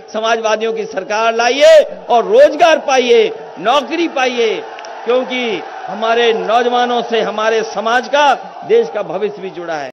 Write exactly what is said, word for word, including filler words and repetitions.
समाजवादियों की सरकार लाइए और रोजगार पाइए, नौकरी पाइए, क्योंकि हमारे नौजवानों से हमारे समाज का, देश का भविष्य भी जुड़ा है।